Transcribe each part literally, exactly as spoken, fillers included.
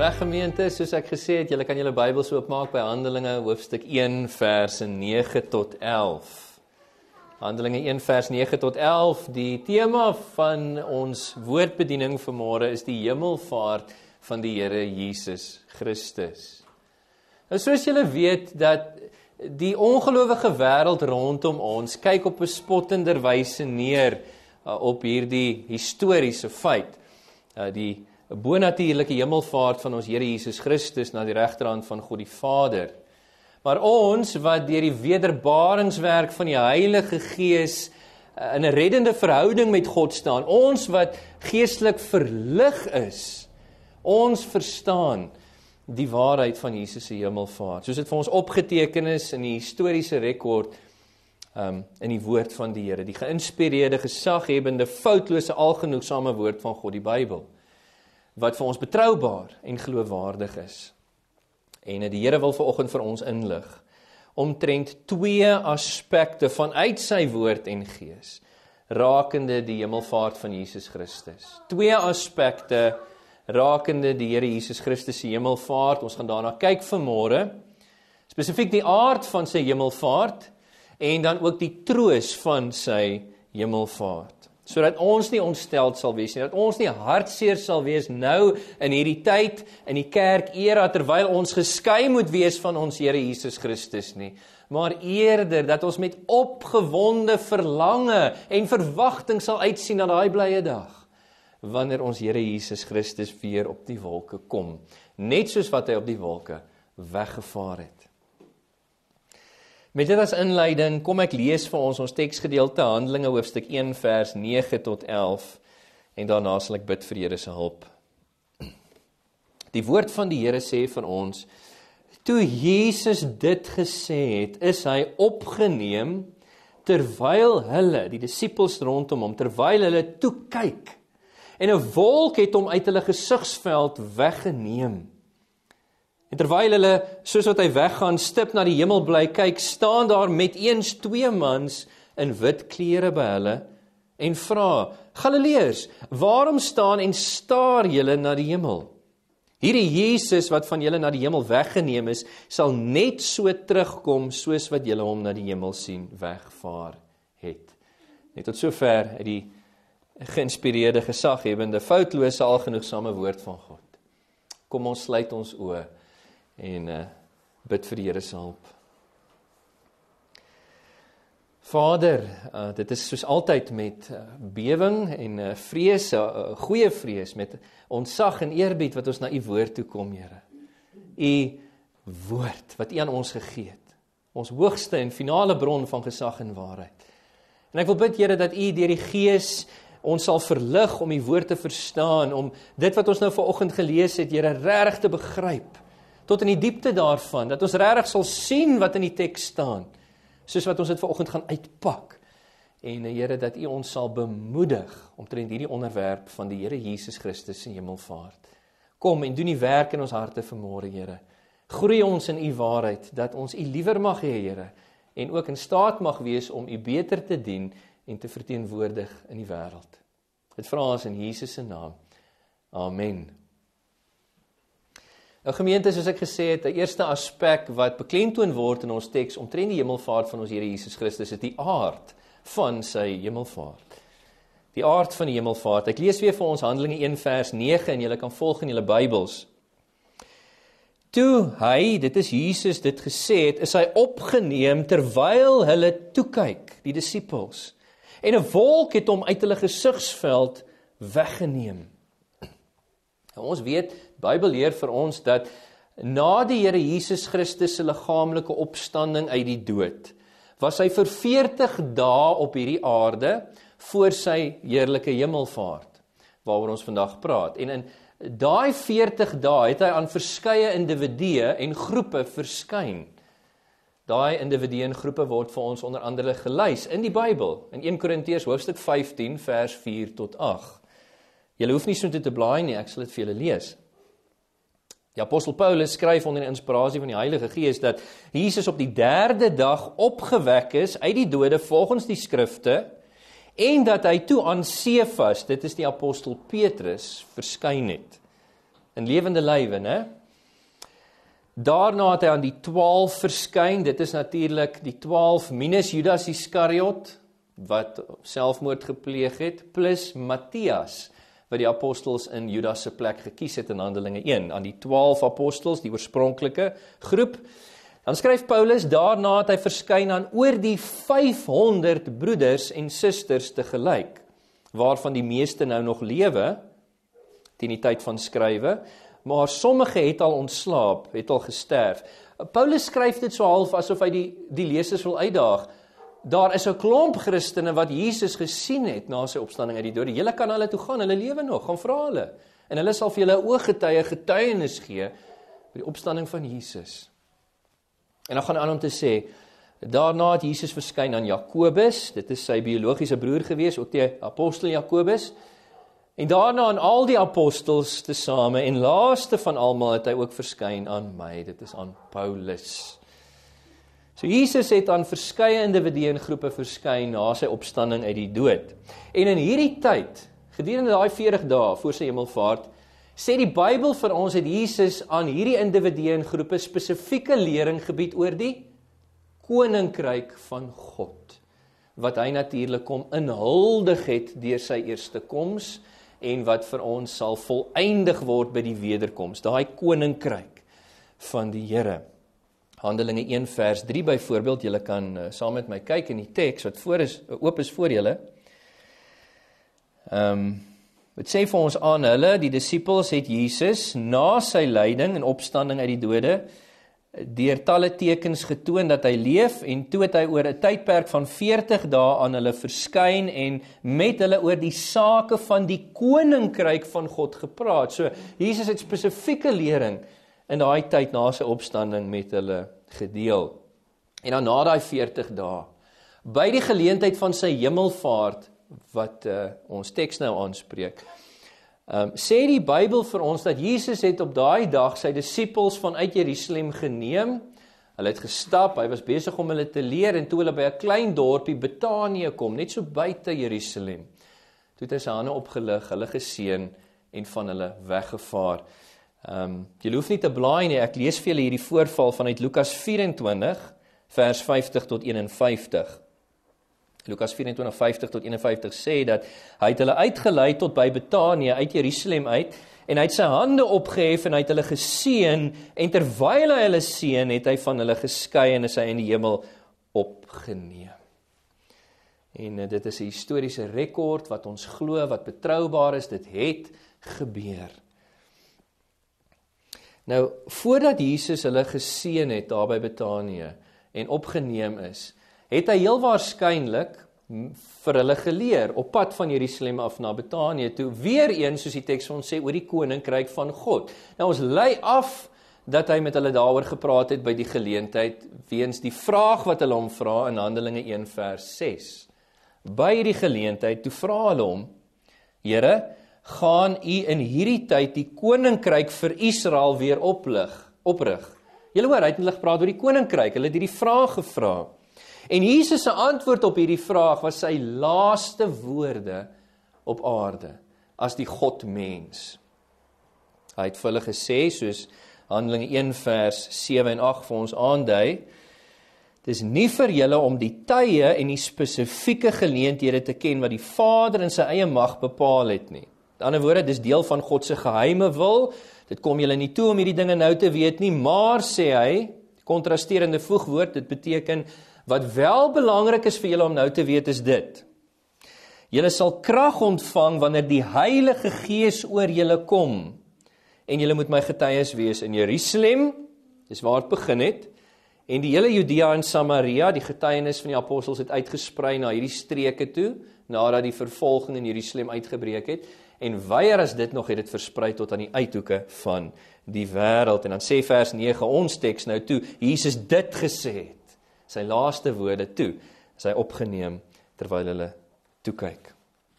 Reg gemeente, soos ek gesê het, julle kan julle Bybels oopmaak by Handelinge hoofstuk een verse nege tot elf. Handelinge een vers nege tot elf, die tema van ons woordbediening vanmôre is die hemelvaart van die Here Jesus Christus. Nou soos julle weet dat die ongelowige wêreld rondom ons kyk op 'n spottender wyse neer uh, op hierdie historiese feit, uh, die bonatuurlike hemelvaart van ons Here Jesus Christus na die regterhand van God die Vader. Maar ons wat deur die wederbaringswerk van die Heilige Gees uh, in 'n reddende verhouding met God staan, ons wat geestelik verlig is, ons verstaan die waarheid van Jesus se hemelvaart, soos dit vir ons opgeteken is in die historiese rekord, um, in die woord van die Here, die geïnspireerde, gesaghebende, foutlose, algenoegsame woord van God, die Bybel, wat vir ons betroubaar en geloofwaardig is. En die Here wil vanoggend vir ons inlig, omtrent twee aspekte vanuit sy woord en gees, rakende die hemelvaart van Jesus Christus. Twee aspekte rakende die Here Jesus Christus se hemelvaart. Ons gaan daarna kyk vanmôre, spesifiek die aard van sy hemelvaart en dan ook die troos van sy hemelvaart, sodat ons nie ontsteld sal wees nie, dat ons nie hartseer sal wees nou in hierdie tyd in die kerk era terwyl ons geskei moet wees van ons Here Jesus Christus nie, maar eerder dat ons met opgewonde verlange en verwagting sal uitsien na daai blye dag, wanneer ons Here Jesus Christus weer op die wolke kom, net soos wat hy op die wolke weggevaar het. Met dit as inleiding, kom ek lees vir ons ons teksgedeelte, Handelinge hoofstuk een vers nege tot elf, en daarna sal ek bid vir Here se hulp. Die woord van die Here sê vir ons, toe Jesus dit gesê het, is hy opgeneem, terwyl hulle, die disippels rondom hom, terwyl hulle toe kyk, en 'n wolk het hom uit hulle gesigsveld weggeneem. En terwyl hulle, soos wat hy weggaan, stip na die hemel bly kyk, staan daar met eens twee mans in wit klere by hulle, en vra, Galileërs, waarom staan en staar julle na die hemel? Hierdie Jesus wat van julle na die hemel weggeneem is, sal net so terugkom, soos wat julle hom na die hemel sien wegvaar het. Net tot sover uit die geïnspireerde, gesaghebende, foutlose, algenoegsame woord van God. Kom ons sluit ons oë en uh, bid vir die Here se hulp. Vader, uh, dit is soos altyd met uh, bewing en uh, vrees, uh, goeie vrees, met ontzag en eerbied wat ons na u woord toe kom, Here. U woord wat u aan ons gegee het, ons hoogste en finale bron van gesag en waarheid. En ek wil bid, Here, dat u deur die Gees ons sal verlig om die woord te verstaan, om dit wat ons nou vanoggend gelees het, Here, regtig te begryp, tot in die diepte daarvan, dat ons regtig sal sien wat in die teks staan, soos wat ons dit vanoggend gaan uitpak, en Here, dat u ons sal bemoedig, omtrent hierdie onderwerp van die Here Jesus Christus se hemelvaart. Kom en doen die werk in ons harte vanmôre, Here. Groei ons in u waarheid, dat ons u liewer mag hê, Here, en ook in staat mag wees om u beter te dien, en te verteenwoordig in die wêreld. Dit vra ons in Jesus se naam. Amen. Nou gemeente, soos ek gesê het, die eerste aspek wat beklemtoon word in ons teks omtrent die hemelvaart van ons Here Jesus Christus, is die aard van sy hemelvaart. Die aard van die hemelvaart. Ek lees weer vir ons Handelinge een vers nege en julle kan volg in julle Bybels. Toe hy, dit is Jesus, dit gesê het, is hy opgeneem terwyl hulle toe kyk, die disippels. En 'n wolk het hom uit hulle gesigsveld weggeneem. En ons weet, die Bybel leer vir ons dat na die Here Jesus Christus se liggaamlike opstanding uit die dood, was hy vir veertig dae op hierdie aarde voor sy heerlike hemelvaart, waaroor ons vandag praat. En in daai veertig dae het hy aan verskeie individue en groepe verskyn. Daai individue en groepe word vir ons onder andere gelys in die Bybel, in een Korintiërs hoofstuk vyftien vers vier tot agt. Julle hoef nie so te blaai nie, ek sal dit vir julle lees. Die apostel Paulus skryf onder die inspirasie van die Heilige Gees dat Jesus op die derde dag opgewek is uit die dode volgens die skrifte, en dat hy toe aan Sefas, dit is die apostel Petrus, verskyn het. in lewende lywe, né? Daarna het hy aan die twaalf verskyn, dit is natuurlik die twaalf minus Judas Iskariot, wat selfmoord gepleeg het, plus Matthias, wat die apostels in Judas se plek gekies het in Handelinge een, aan die twaalf apostels, die oorspronklike groep. Dan skryf Paulus, daarna het hy verskyn aan oor die vyfhonderd broeders en susters tegelyk, waarvan die meeste nou nog lewe, teen die tyd van skrywe, maar sommige het al ontslaap, het al gesterf. Paulus skryf dit so half asof hy die, die lesers wil uitdaag. Daar is 'n klomp Christene wat Jesus gesien het na sy opstanding uit die dode. Julle kan hulle toe gaan, hulle lewe nog, gaan vra hulle. En hulle sal vir julle 'n ooggetuie getuienis gee by die opstanding van Jesus. En dan gaan hy aan om te sê, daarna het Jesus verskyn aan Jakobus, dit is sy biologiese broer gewees, ook die apostel Jakobus, en daarna aan al die apostels tesame, en laaste van almal het hy ook verskyn aan my, dit is aan Paulus. So Jesus het aan verskeie individue en groepe verskyn na sy opstanding uit die dood. En in hierdie tyd, gedurende daai veertig dae voor sy hemelvaart, sê die Bybel vir ons het Jesus aan hierdie individue en groepe spesifieke lering gebied oor die koninkryk van God, wat hy natuurlik kom inhuldig het deur sy eerste koms, en wat vir ons sal voleindig word by die wederkoms, daai koninkryk van die Here. Handelinge een vers drie byvoorbeeld, julle kan uh, saam met my kyk in die teks wat voor is, uh, oop is voor julle. Ehm um, Dit sê vir ons aan hulle, die disippels het Jesus na sy lyding en opstanding uit die dode deur talle tekens getoon dat hy leef, en toe het hy oor 'n tydperk van veertig dae aan hulle verskyn en met hulle oor die sake van die koninkryk van God gepraat. So Jesus het spesifieke lering in daai tyd na sy opstanding met hulle gedeel. En dan na daai veertig dae, by die geleentheid van sy hemelvaart, wat uh, ons teks nou aanspreek, um, sê die Bybel vir ons dat Jesus het op daai dag sy disippels vanuit Jerusalem geneem, hulle het gestap, hy was besig om hulle te leer, en toe hulle by 'n klein dorpie Betanië kom, net so buite Jerusalem, toe het hy sy hande opgelig, hulle geseën en van hulle weggevaar. Um, julle hoef nie te blaai nie, ek lees vir julle hierdie voorval vanuit Lukas vyf-en-twintig, vers vyftig tot een-en-vyftig. Lukas vyf-en-twintig, vyftig tot een-en-vyftig sê dat hy het hulle uitgelei tot by Betanië, uit Jerusalem uit, en hy het sy hande opgehef en hy het hulle geseën, en terwyl hy hulle seën, het hy van hulle geskei en is hy in die hemel opgeneem. En uh, dit is 'n historiese rekord wat ons glo, wat betroubaar is, dit het gebeur. Nou, voordat Jesus hulle geseën het daar by Betanië en opgeneem is, het hy heel waarskynlik vir hulle geleer, op pad van Jerusalem af na Betanië toe, weer een, soos die teks ons sê, oor die koninkryk van God. Nou ons lei af, dat hy met hulle daaroor gepraat het by die geleentheid, weens die vraag wat hulle hom vra in Handelinge een vers ses. By die geleentheid, toe vra hulle hom, Here, gaan u in hierdie tyd die koninkryk vir Israel weer oplig, oprig? Julle hoor, hy het hulle gepraat oor die koninkryk, hulle het hierdie vraag gevra. En Jesus se antwoord op hierdie vraag was sy laaste woorde op aarde, as die God mens. Hy het vir hulle gesê, soos Handelinge een vers sewe en agt vir ons aandui, dis nie vir julle om die tye en die spesifieke geleenthede te ken wat die Vader in sy eie mag bepaal het nie. Met ander woorde, dis deel van God se geheime wil, dit kom julle nie toe om hierdie dinge nou te weet nie, maar, sê hy, kontrasterende voegwoord, dit beteken, wat wel belangrik is vir julle om nou te weet is dit. Julle sal krag ontvang wanneer die Heilige Gees oor julle kom. En julle moet my getuies wees in Jerusalem, dis waar het begin het, en die hele Judea en Samaria, die getuienis van die apostels het uitgesprei na hierdie streke toe, nadat die vervolging in Jerusalem uitgebreek het, en weier as dit nog het dit versprei tot aan die uithoeke van die wêreld. En dan sê vers nege ons teks nou toe, Jesus dit gesê het, sy laaste woorde toe, is hy opgeneem terwyl hulle toekyk.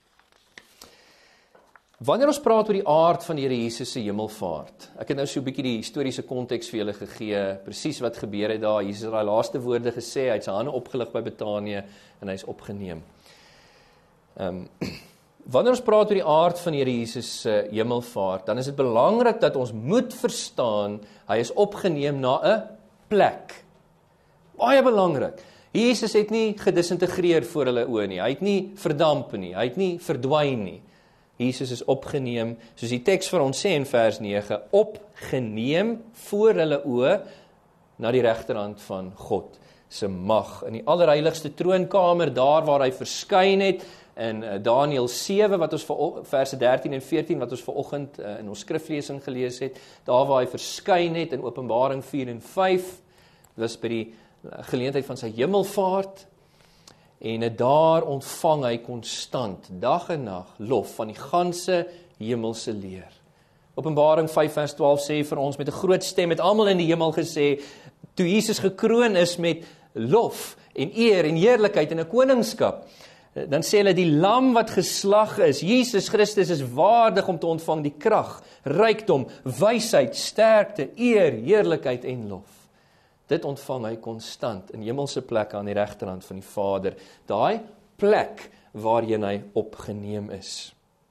Wanneer ons praat oor die aard van die Here Jesus se hemelvaart, ek het nou so 'n bietjie die historiese konteks vir julle gegee, presies wat gebeur het daar, Jesus het daai laaste woorde gesê, hy het sy hande opgelig by Betanië en hy is opgeneem. Um, wanneer ons praat oor die aard van die Here Jesus se hemelvaart, dan is dit belangrik dat ons moet verstaan, hy is opgeneem na 'n plek. Baie belangrik. Jesus het nie gedisintegreer voor hulle oë nie, hy het nie verdamp nie, hy het nie verdwyn nie. Jesus is opgeneem, soos die teks vir ons sê in vers nege, opgeneem voor hulle oë na die regterhand van God se mag. In die allerheiligste troonkamer, daar waar hy verskyn het, in Daniël sewe, wat ons vir verse dertien en veertien, wat ons vanoggend in ons skriflesing gelees het, daar waar hy verskyn het in Openbaring vier en vyf, was by die geleentheid van sy hemelvaart, en daar ontvang hy konstant, dag en nag, lof van die ganse hemelse leer. Openbaring vyf vers twaalf sê vir ons met 'n groot stem, het almal in die hemel gesê, toe Jesus gekroon is met lof en eer en heerlikheid en 'n koningskap, dan sê hulle, die lam wat geslag is, Jesus Christus is waardig om te ontvang die krag, rykdom, wysheid, sterkte, eer, heerlikheid en lof. Dit ontvang hy konstant in hemelse plekke aan die regterhand van die Vader. Daai plek waarheen hy opgeneem is.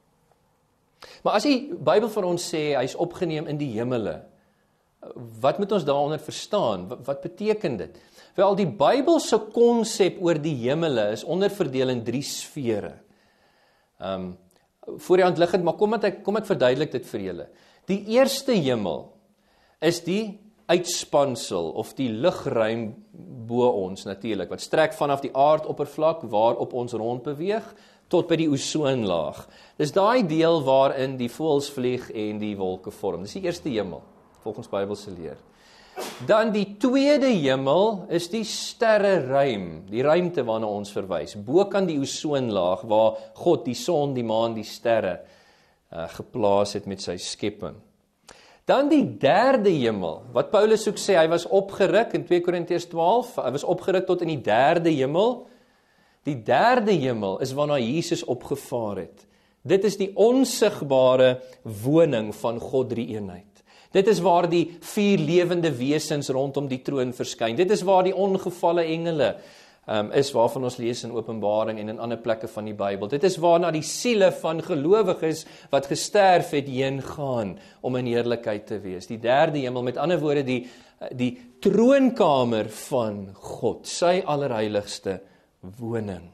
Maar as die Bybel vir ons sê, hy is opgeneem in die hemele, wat moet ons daaronder verstaan? Wat, wat beteken dit? Wel, die Bybelse konsep oor die hemele is onderverdeel in drie sfere. Um, voor die hand liggend, maar kom ek, kom ek verduidelik dit vir julle. Die eerste hemel is die uitspansel of die lugruim bo ons natuurlik, wat strek vanaf die aardoppervlak waarop ons rond beweeg tot by die ozonlaag. Dis daai deel waarin die voëls vlieg en die wolke vorm. Dis die eerste hemel, volgens Bybelse leer. Dan die tweede hemel is die sterreruim, die ruimte waarna ons verwys, bo kan die ozonlaag waar God die son, die maan, die sterre uh, geplaas het met sy skepping. Dan die derde hemel, wat Paulus ook sê, hy was opgeruk in twee Korintiërs twaalf, hy was opgeruk tot in die derde hemel. Die derde hemel is waarna Jesus opgevaar het. Dit is die onsigbare woning van God drie-eenheid. Dit is waar die vier lewende wesens rondom die troon verskyn. Dit is waar die ongevalle engele um, is, waarvan ons lees in Openbaring en in ander plekke van die Bybel. Dit is waarna die siele van gelowiges wat gesterf het heen gaan om in heerlikheid te wees. Die derde hemel, met ander woorde die, die troonkamer van God, sy allerheiligste woning.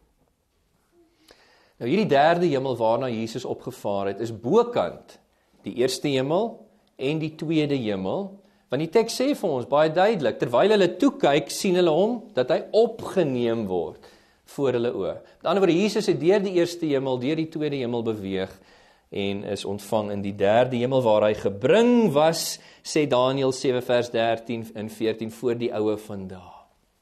Nou hierdie derde hemel waarna Jesus opgevaar het, is bokant die eerste hemel en die tweede hemel, want die teks sê vir ons baie duidelik, terwyl hulle toe kyk, sien hulle hom, dat hy opgeneem word voor hulle oë. Met ander woorde, Jesus het deur die eerste hemel, deur die tweede hemel beweeg, en is ontvang in die derde hemel, waar hy gebring was, sê Daniël sewe vers dertien en veertien, voor die oue vandag.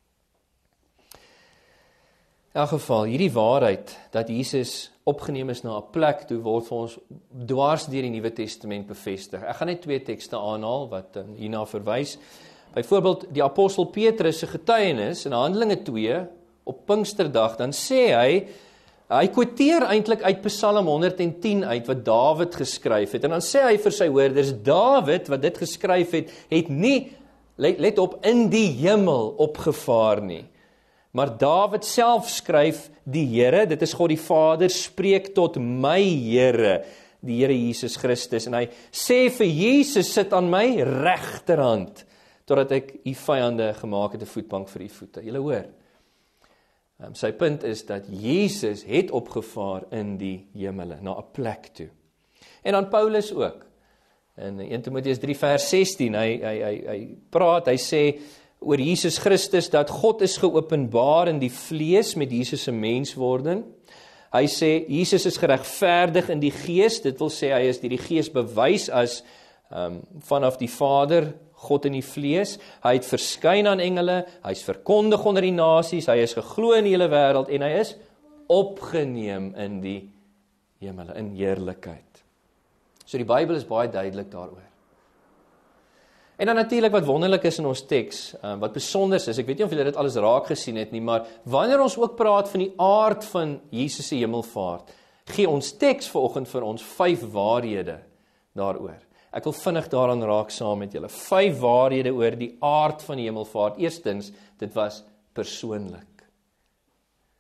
In elk geval, hierdie waarheid, dat Jesus opgeneem is na 'n plek toe, word vir ons dwars deur die Nuwe Testament bevestig. Ek gaan net twee tekste aanhaal, wat hierna verwys. Byvoorbeeld, die apostel Petrus se getuienis, in Handelinge twee, op Pinksterdag, dan sê hy, hy quoteer eintlik uit Psalm honderd en tien uit, wat Dawid geskryf het, en dan sê hy vir sy hoorders, Dawid, wat dit geskryf het, het nie, let, let op, in die hemel opgevaar nie. Maar Dawid self skryf, die Here, dit is God die Vader, spreek tot my Here, die Here Jesus Christus, en hy sê vir Jesus, sit aan my regterhand, totdat ek u vyande gemaak het 'n voetbank vir u voete. Julle hoor, um, sy punt is dat Jesus het opgevaar in die hemele, na 'n plek toe. En dan Paulus ook, in eerste Timoteus drie vers sestien, hy, hy, hy, hy praat, hy sê, oor Jesus Christus, dat God is geopenbaar in die vlees met Jesus se menswording. Hy sê, Jesus is geregverdig in die gees, dit wil sê, hy is deur die gees bewys as um, vanaf die Vader, God in die vlees. Hy het verskyn aan engele, hy is verkondig onder die nasies, hy is geglo in die hele wêreld, en hy is opgeneem in die hemele, in heerlikheid. So die Bybel is baie duidelik daaroor. En dan natuurlik wat wonderlik is in ons teks, um, wat besonders is, ek weet nie of julle dit alles raak gesien het nie, maar wanneer ons ook praat van die aard van Jesus se hemelvaart, gee ons teks vanoggend vir ons vyf waarhede daaroor. Ek wil vinnig daaraan raak saam met julle. Vyf waarhede oor die aard van die hemelvaart. Eerstens, dit was persoonlik.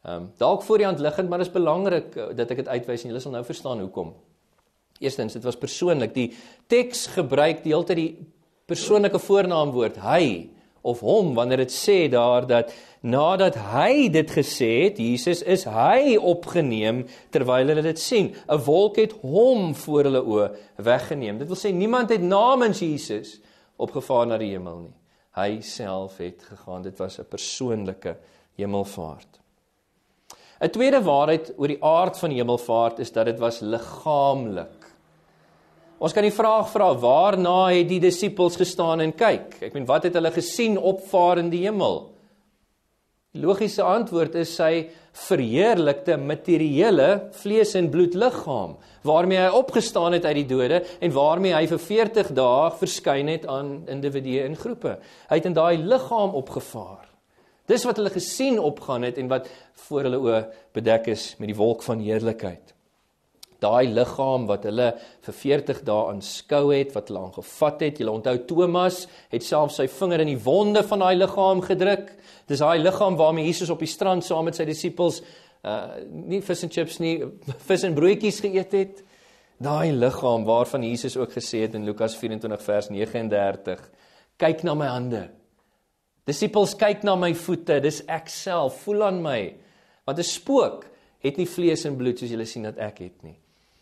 Um, dalk voor die hand liggend, maar dit is belangrik uh, dat ek dit uitwys en julle sal nou verstaan hoekom. Eerstens, dit was persoonlik. Die teks gebruik die hele tyd die persoonlike voornaamwoord, hy of hom, wanneer dit sê daar dat nadat hy dit gesê het, Jesus is hy opgeneem terwyl hulle dit sien. 'n Wolk het hom voor hulle oë weggeneem. Dit wil sê niemand het namens Jesus opgevaar na die hemel nie. Hy self het gegaan. Dit was 'n persoonlike hemelvaart. 'n Tweede waarheid oor die aard van die hemelvaart is dat dit was liggaamlik. Ons kan die vraag vra, waarna het die disippels gestaan en kyk? Ek meen, wat het hulle gesien opvaar in die hemel? Die logiese antwoord is sy verheerlikte materiële vlees en bloed liggaam, waarmee hy opgestaan het uit die dode en waarmee hy vir veertig dae verskyn het aan individue en groepe. Hy het in daai liggaam opgevaar. Dis wat hulle gesien opgaan het en wat voor hulle oë bedek is met die wolk van heerlikheid. Daai liggaam wat hulle vir veertig dae aanskou het, wat hulle aangevat het. Julle onthou Thomas het self sy vinger in die wonde van daai liggaam gedruk. Dis daai liggaam waarmee Jesus op die strand saam met sy disippels uh, nie vis en chips nie, vis en broodjies geëet het. Daai liggaam waarvan Jesus ook gesê het in Lukas vyf en twintig vers nege en dertig, kyk na my hande. Disippels, kyk na my voete, dis ek self, voel aan my. Want 'n spook het nie vlees en bloed soos julle sien dat ek het nie.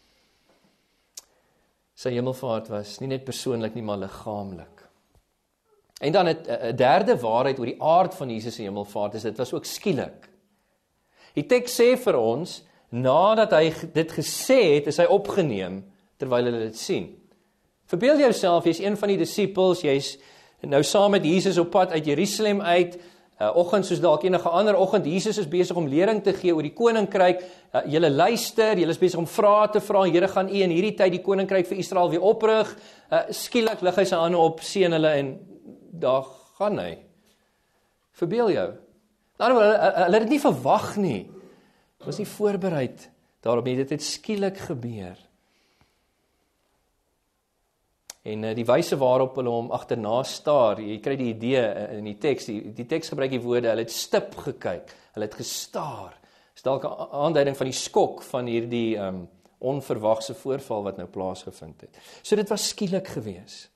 Sy hemelvaart was nie net persoonlik nie, maar liggaamlik. En dan 'n derde waarheid oor die aard van Jesus se hemelvaart is dit was ook skielik. Die teks sê vir ons, nadat hy dit gesê het, is hy opgeneem terwyl hulle dit sien. Verbeel jouself, jy's een van die disippels, jy's nou saam met Jesus op pad uit Jerusalem uit, uh, oggend soos dalk enige ander oggend, Jesus is besig om lering te gee oor die koninkryk, uh, julle luister, julle is besig om vrae te vra, Here, gaan u in hierdie tyd die koninkryk vir Israel weer oprig, uh, skielik lig hy sy hande op, seën hulle en daar gaan hy. Verbeel jou. Nou, hulle, hulle het dit nie verwag nie, was nie voorbereid daarop nie, dit het skielik gebeur. En uh, die wyse waarop hulle hom agterna staar, jy kry die idee in die teks, die, die teks gebruik die woorde, hulle het stip gekyk, hulle het gestaar. Dis dalk 'n aanduiding van die skok van hierdie um, onverwagse voorval wat nou plaasgevind het. So dit was skielik gewees.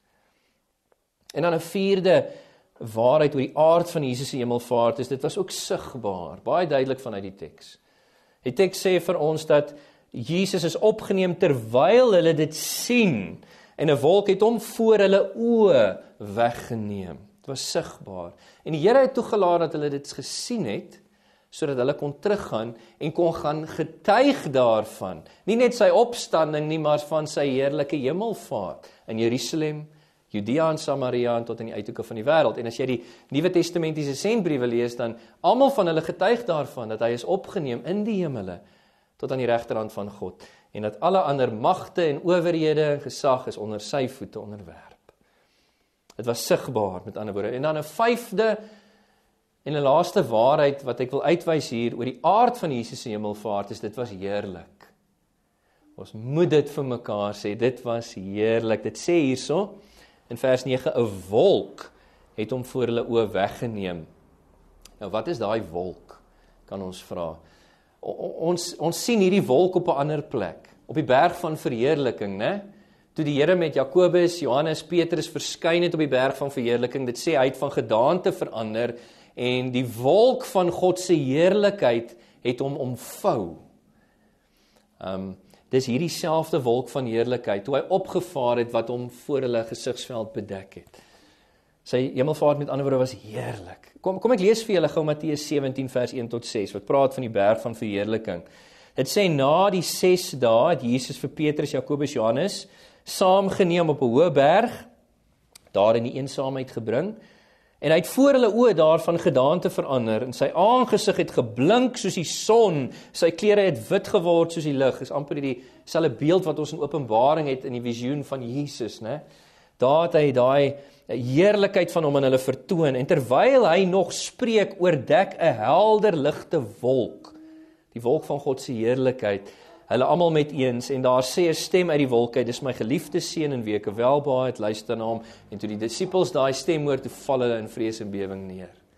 En dan 'n vierde waarheid oor die aard van Jesus se hemelvaart is, dit was ook sigbaar, baie duidelik vanuit die teks. Die teks sê vir ons dat Jesus is opgeneem terwyl hulle dit sien, en 'n wolk het hom voor hulle oë weggeneem. Dit was sigbaar. En die Here het toegelaat dat hulle dit gesien het, sodat hulle kon teruggaan en kon gaan getuig daarvan. Nie net sy opstanding nie, maar van sy heerlike hemelvaart in Jerusalem, Judea en Samaria en tot in die uithoeke van die wêreld. En as jy die Nuwe Testamentiese sendbriewe lees, dan almal van hulle getuig daarvan dat hy is opgeneem in die hemele tot aan die regterhand van God. En dat alle ander magte en owerhede en gesag is onder sy voete onderwerp. Dit was sigbaar, met ander woorde. En dan 'n vyfde en 'n laaste waarheid wat ek wil uitwys hier oor die aard van Jesus se hemelvaart is, dit was heerlik. Ons moet dit vir mekaar sê, dit was heerlik. Dit sê hierso in vers nege, 'n wolk het hom voor hulle oë weggeneem. Nou wat is daai wolk, kan ons vra. Ons, ons sien hierdie wolk op 'n ander plek, op die berg van verheerliking, né? Toe die Here met Jakobus, Johannes, Petrus verskyn het op die berg van verheerliking, dit sê hy het van gedaante verander, en die wolk van God se heerlikheid het hom omvou. Um, dis hierdie selfde wolk van heerlikheid, toe hy opgevaar het, wat hom voor hulle gesigsveld bedek het. Sy hemelvaart met ander woorde was heerlik. Kom, kom ek lees vir julle gou Matteus sewentien vers een tot ses, wat praat van die berg van verheerliking. Dit sê, na die ses dae het Jesus vir Petrus, Jakobus, Johannes saamgeneem op 'n hoë berg, daar in die eensaamheid gebring, en hy het voor hulle oë daarvan gedaante verander, en sy aangesig het geblink soos die son, sy klere het wit geword soos die lig. Dis amper die selfe beeld wat ons in Openbaring het in die visioen van Jesus, né? Daar het hy daai heerlikheid van hom aan hulle vertoon, en terwyl hy nog spreek, oordek 'n helder ligte wolk, die wolk van God se heerlikheid, hulle almal met eens, en daar sê 'n stem uit die wolk uit, dis my geliefde seun in wie ek welbehae het, luister na hom, en toe die disippels daai stem hoor, toe val hulle in vrees en bewering neer.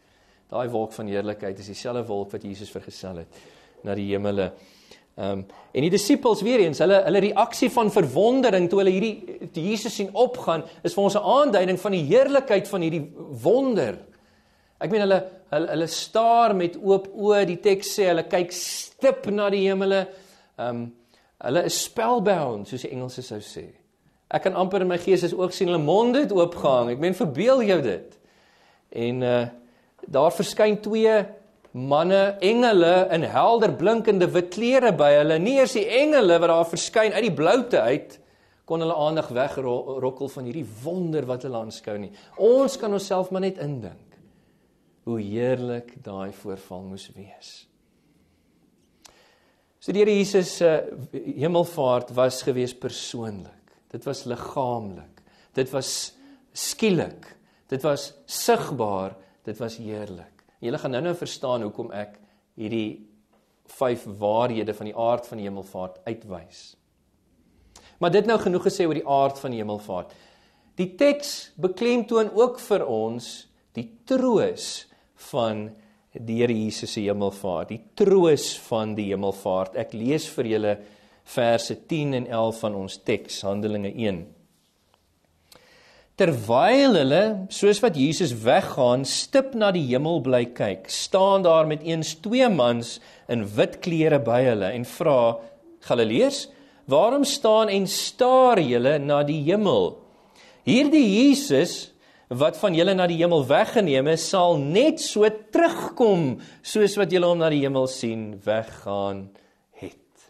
Daai wolk van heerlikheid is dieselfde wolk wat Jesus vergesel het na die hemele. Um, en die disippels weer eens, hulle, hulle reaksie van verwondering toe hulle hierdie die Jesus sien opgaan, is vir ons 'n aanduiding van die heerlikheid van hierdie wonder. Ek meen hulle, hulle, hulle staar met oop oë, die teks sê, hulle kyk stip na die hemele, um, hulle is spellbound, soos die Engelse sou sê. Ek kan amper in my gees is ook sien, hulle monde het oopgehang, ek meen, verbeel jou dit. En uh, daar verskyn twee manne, engele, in helder blinkende wit klere by hulle, nie eers die engele wat daar verskyn uit die bloute uit, kon hulle aandag wegrokkel van hierdie wonder wat hulle aanskou nie. Ons kan onsself maar net indink, hoe heerlik daai voorval moes wees. So die Here Jesus se hemelvaart was gewees persoonlik, dit was liggaamlik, dit was skielik, dit was sigbaar, dit was heerlik. Julle gaan nou nou verstaan hoekom ek hierdie vyf waarhede van die aard van die hemelvaart uitwys. Maar dit nou genoeg gesê oor die aard van die hemelvaart. Die teks beklemtoon ook vir ons die troos van die Here Jesus se hemelvaart, die troos van die hemelvaart. Ek lees vir julle verse tien en elf van ons teks, Handelinge een. Terwyl hulle, soos wat Jesus weggaan, stip na die hemel bly kyk, staan daar met eens twee mans in wit klere by hulle en vra, Galileërs, waarom staan en staar julle na die hemel? Hierdie Jesus, wat van julle na die hemel weggeneem is, sal net so terugkom, soos wat julle hom na die hemel sien, weggaan het.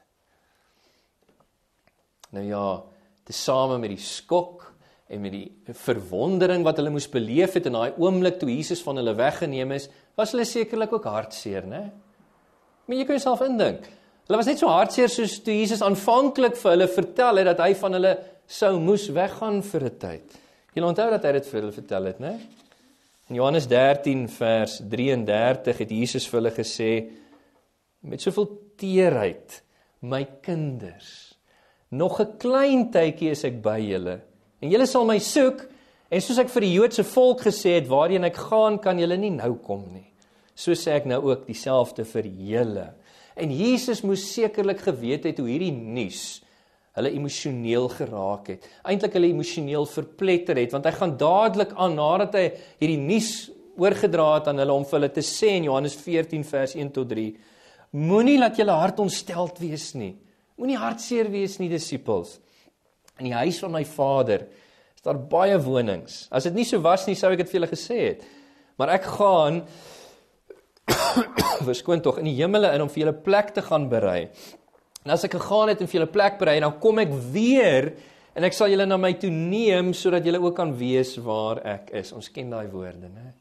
Nou ja, tesame met die skok, en met die verwondering wat hulle moes beleef het in daai oomblik toe Jesus van hulle weggeneem is, was hulle sekerlik ook hartseer, né? Maar jy kan jouself indink. Hulle was net so hartseer soos toe Jesus aanvanklik vir hulle vertel het dat hy van hulle sou moes weggaan vir 'n tyd. Julle onthou dat hy dit vir hulle vertel het, né? In Johannes dertien vers drieëndertig het Jesus vir hulle gesê, met soveel teerheid, my kinders, nog 'n klein tydjie is ek by julle, en julle sal my soek, en soos ek vir die Joodse volk gesê het, waarheen ek gaan, kan julle nie nou kom nie. So sê ek nou ook dieselfde vir julle. En Jesus moes sekerlik geweet het hoe hierdie nuus hulle emosioneel geraak het. Eintlik hulle emosioneel verpletter het, want hy gaan dadelik aan, nadat hy hierdie nuus oorgedra het aan hulle, om vir hulle te sê in Johannes veertien vers een tot drie, moenie laat julle hart ontsteld wees nie. Moenie hartseer wees nie, disippels. In die huis van my Vader is daar baie wonings. As dit nie so was nie, sou ek dit vir julle gesê het. Maar ek gaan, verskoon tog, in die hemele in om vir julle plek te gaan berei. En as ek gegaan het en vir julle plek berei, dan kom ek weer, en ek sal julle na my toe neem, sodat julle ook kan weet waar ek is. Ons ken daai woorde, né?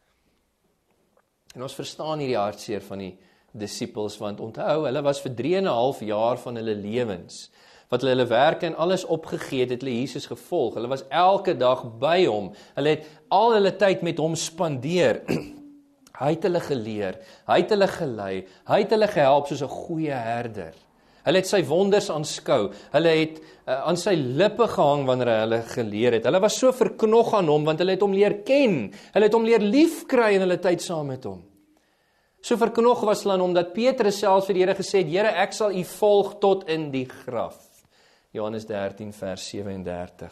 En ons verstaan hierdie hartseer van die disippels, want onthou, hulle was vir drie en 'n half jaar van hulle lewens, wat hulle hulle werke en alles opgegee het, het hulle Jesus gevolg. Hulle was elke dag by hom. Hulle het al hulle tyd met hom spandeer. Hy het hulle geleer, hy het hulle gelei, hy het hulle gehelp soos 'n goeie herder. Hulle het sy wonders aanskou, hulle het uh, aan sy lippe gehang wanneer hy hulle geleer het. Hulle was so verknog aan hom, want hulle het hom leer ken. Hulle het hom leer lief kry in hulle tyd saam met hom. So verknog was hulle aan hom, dat Petrus selfs vir die Here gesê het, Here, ek sal u volg tot in die graf. Johannes dertien vers sewe-en-dertig.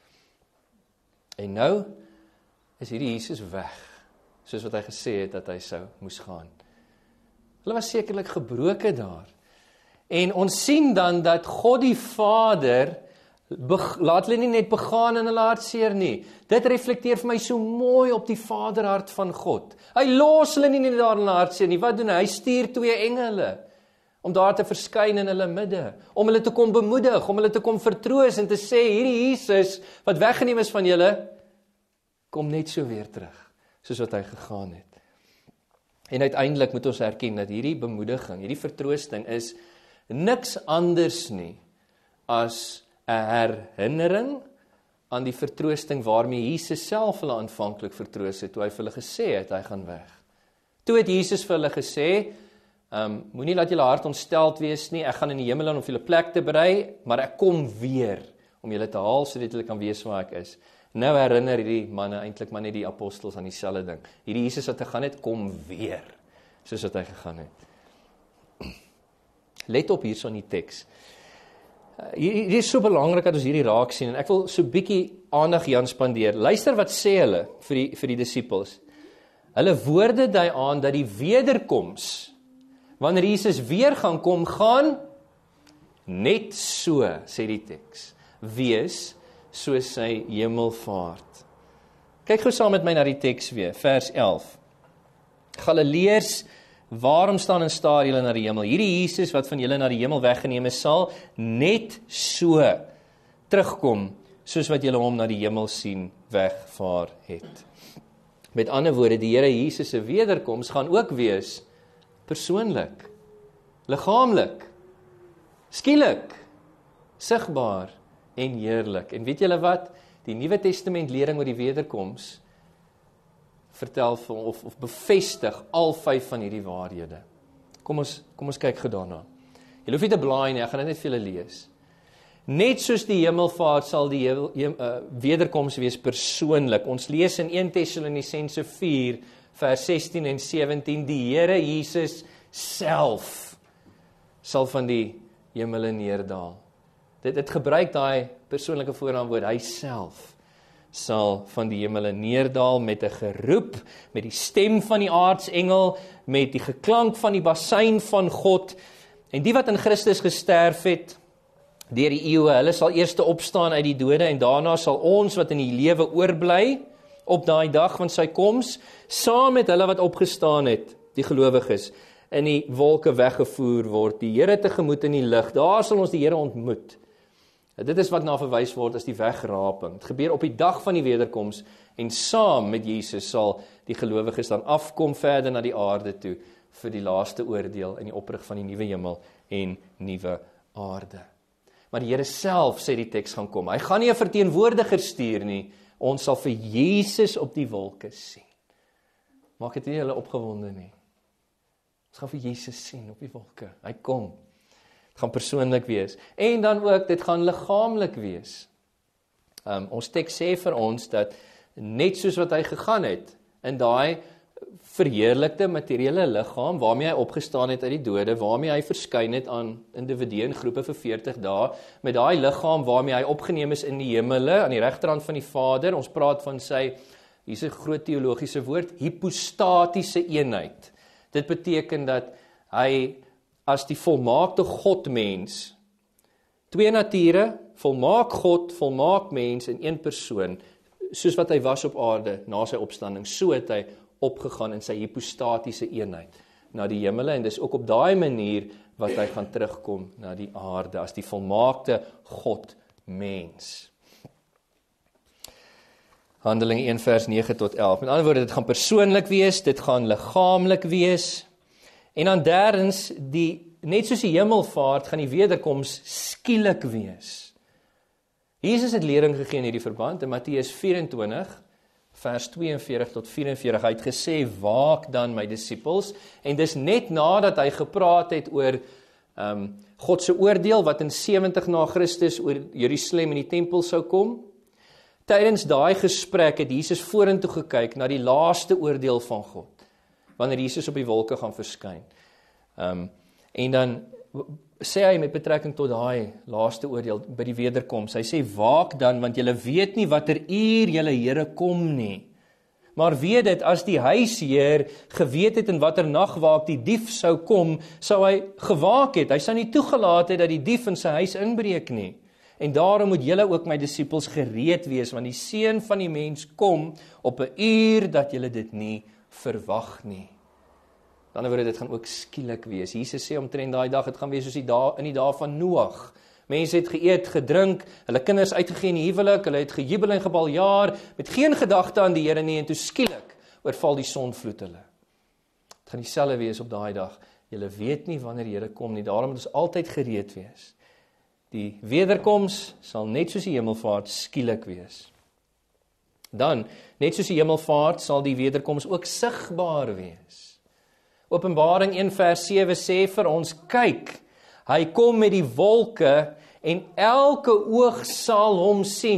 En nou is hierdie Jesus weg, soos wat hy gesê het dat hy sou moes gaan. Hulle was sekerlik gebroke daar. En ons sien dan dat God die Vader, laat hulle nie net begaan in hulle hartseer nie. Dit reflekteer vir my so mooi op die Vaderhart van God. Hy los hulle nie net daar in hulle hartseer nie. Wat doen hy? Hy stuur twee engele om daar te verskyn in hulle midde, om hulle te kom bemoedig, om hulle te kom vertroos en te sê, hierdie Jesus wat weggeneem is van julle, kom net so weer terug, soos wat hy gegaan het. En uiteindelik moet ons erken dat hierdie bemoediging, hierdie vertroosting is niks anders nie as 'n herinnering aan die vertroosting waarmee Jesus self hulle aanvanklik vertroos het, toe hy vir hulle gesê het, hy gaan weg. Toe het Jesus vir hulle gesê, um, moenie laat julle hart ontsteld wees nie, ek gaan in die hemel aan om vir julle plek te berei, maar ek kom weer, om julle te haal, sodat julle kan weet waar ek is. Nou herinner hierdie manne eintlik maar net die apostels aan dieselfde ding. Hierdie Jesus wat gegaan het, kom weer, soos wat hy gegaan het. Let op hierso in die teks. Hier is so belangrik dat ons hierdie raak sien, en ek wil so bietjie aandag hier aan spandeer. Luister wat sê hulle vir die, vir die disippels. Hulle woorde dui aan dat die wederkoms, wanneer Jesus weer gaan kom, gaan net so, sê die teks, wees soos sy hemelvaart. Kyk gou saam met my na die teks weer, vers elf. Galileërs, waarom staan en staar julle na die hemel? Hierdie Jesus wat van julle na die hemel weggeneem is, sal net so terugkom, soos wat julle hom na die hemel sien wegvaar het. Met ander woorde, die Here Jesus se wederkoms gaan ook wees persoonlik, liggaamlik, skielik, sigbaar en heerlik. En weet julle wat? Die Nuwe Testament lering oor die wederkoms vertel of, of bevestig al vyf van hierdie waarhede. Kom ons, kom ons kyk gou daarna. Jy hoef nie te blaai nie, ek gaan dit net vir julle lees. Net soos die hemelvaart sal die hemel, uh, wederkoms wees persoonlik. Ons lees in eerste Tessalonisense vier, vers sestien en sewentien, die Here Jesus self sal van die hemele neerdaal. Dit, dit gebruik daai persoonlike voornaamwoord, hy self sal van die hemele neerdaal met 'n geroep, met die stem van die aartsengel, met die geklank van die basuin van God, en die wat in Christus gesterf het, deur die eeue, hulle sal eers opstaan uit die dode, en daarna sal ons wat in die lewe oorbly, op daai dag van sy koms, saam met hulle wat opgestaan het, die gelowiges, in die wolke weggevoer word, die Here tegemoet in die lig, daar sal ons die Here ontmoet. Dit is wat na verwys word as die wegraping. Het gebeur op die dag van die wederkoms, en saam met Jesus sal die gelowiges dan afkom verder na die aarde toe, vir die laaste oordeel in die oprig van die nuwe hemel en nuwe aarde. Maar die Here self, sê die teks, gaan kom. Hy gaan nie 'n verteenwoordiger stuur nie, ons sal vir Jesus op die wolke sien. Maak dit nie julle opgewonde nie. Ons gaan vir Jesus sien op die wolke. Hy kom. Dit gaan persoonlik wees. En dan ook, dit gaan liggaamlik wees. Um, ons teks sê vir ons dat net soos wat hy gegaan het, in daai verheerlikte materiële liggaam, waarmee hy opgestaan het uit die dode, waarmee hy verskyn het aan individue en groepe vir veertig dae, met daai liggaam waarmee hy opgeneem is in die hemele, aan die regterhand van die Vader, ons praat van sy, hier is 'n groot teologiese woord, hypostatiese eenheid. Dit beteken dat hy as die volmaakte God-mens, twee nature, volmaak God, volmaak mens in een persoon, soos wat hy was op aarde na sy opstanding, so het hy opgegaan in sy hypostatiese eenheid na die hemele, en dis ook op daai manier wat hy gaan terugkom na die aarde, as die volmaakte God-mens. Handelinge een vers nege tot elf. Met ander woorde, dit gaan persoonlik wees, dit gaan liggaamlik wees, en dan derdens, die, net soos die hemelvaart, gaan die wederkoms skielik wees. Jesus het lering gegee in hierdie verband, in Matteus vyf en twintig, vers tweeënveertig tot vyf en veertig, hy het gesê, waak dan my disippels, en dis net nadat hy gepraat het oor um, God se oordeel, wat in sewentig na Christus oor Jerusalem en die tempel sou kom. Tydens daai gesprek het Jesus vorentoe gekyk na die laaste oordeel van God, wanneer Jesus op die wolke gaan verskyn. Um, en dan sê hy met betrekking tot daai laaste oordeel by die wederkoms, hy sê, waak dan, want julle weet nie watter uur julle Here kom nie. Maar weet dit, as die huisheer geweet het in watter nagwaak die dief sou kom, sou hy gewaak het. Hy sou nie toegelaat het dat die dief in sy huis inbreek nie. En daarom moet julle ook my disippels gereed wees, want die seun van die mens kom op 'n uur dat julle dit nie verwag nie. Aan die ander woorde, dit gaan ook skielik wees. Jesus sê omtrent daai dag, dit gaan wees soos die dae in die dae van Noag. Mense het geëet, gedrink, hulle kinders uitgegee in die huwelik, hulle het gejubel en gebaljaar, met geen gedagte aan die Here nie, en toe skielik oorval die sonvloed hulle. Dit gaan dieselfde wees op daai dag. Julle weet nie wanneer die Here kom nie, daarom moet ons altyd gereed wees. Die wederkoms sal net soos die hemelvaart skielik wees. Dan, net soos die hemelvaart, sal die wederkoms ook sigbaar wees. Openbaring een vers sewe sê vir ons, kyk, hy kom met die wolke en elke oog sal hom sien.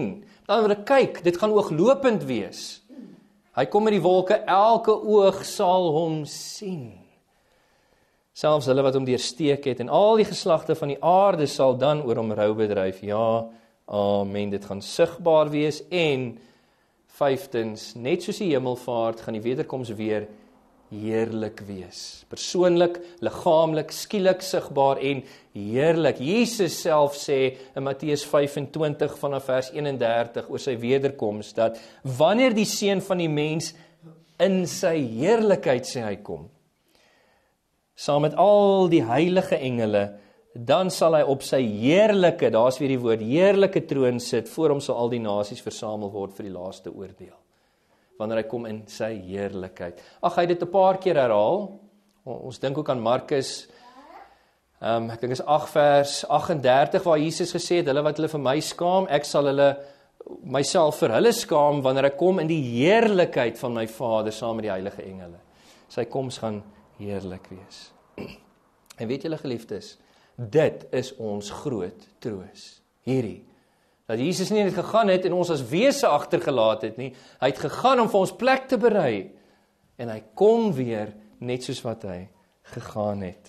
Dan word ek kyk, dit gaan ooglopend wees. Hy kom met die wolke, elke oog sal hom sien. Selfs hulle wat hom deursteek het, en al die geslagte van die aarde sal dan oor hom rou bedryf. Ja, amen, dit gaan sigbaar wees, en vyftens, net soos die hemelvaart, gaan die wederkoms weer heerlik wees. Persoonlik, liggaamlik, skielik, sigbaar en heerlik. Jesus self sê in Matteus vyf-en-twintig vanaf vers een-en-dertig oor sy wederkoms, dat wanneer die Seun van die mens in sy heerlikheid sê hy kom, saam met al die heilige engele, dan sal hy op sy heerlike, daar is weer die woord, heerlike troon sit, voor hom sal al die nasies versamel word vir die laaste oordeel. Wanneer hy kom in sy heerlikheid. Ag, hy het dit 'n paar keer herhaal. Ons dink ook aan Markus, um, ek dink is agt vers agt-en-dertig, waar Jesus gesê het, hulle wat hulle vir my skaam, ek sal hulle myself vir hulle skaam, wanneer ek kom in die heerlikheid van my Vader, saam met die heilige engele. Sy koms gaan heerlik wees. En weet julle geliefdes, dit is ons groot troos. Hierdie, dat Jesus nie net gegaan het en ons as wese agtergelaat het nie, hy het gegaan om vir ons plek te berei, en hy kom weer net soos wat hy gegaan het.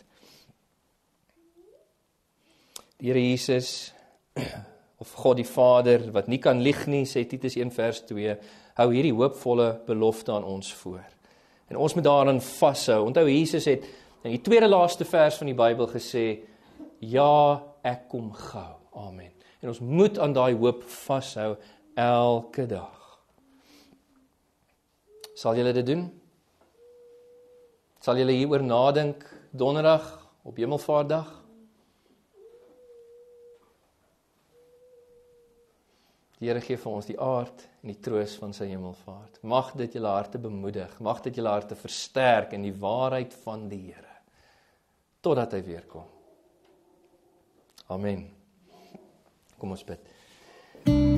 Die Here Jesus, of God die Vader, wat nie kan lieg nie, sê Titus een vers twee, hou hierdie hoopvolle belofte aan ons voor. En ons moet daarin vashou. Onthou, Jesus het in die tweede laaste vers van die Bybel gesê, ja, ek kom gou. Amen. En ons moet aan daai hoop vashou elke dag. Sal julle dit doen? Sal julle hieroor nadink donderdag op Hemelvaartdag? Die Here gee vir ons die aard en die troos van sy hemelvaart. Mag dit julle harte bemoedig, mag dit julle harte versterk in die waarheid van die Here, totdat hy weer kom. Amen. Kom ons bid.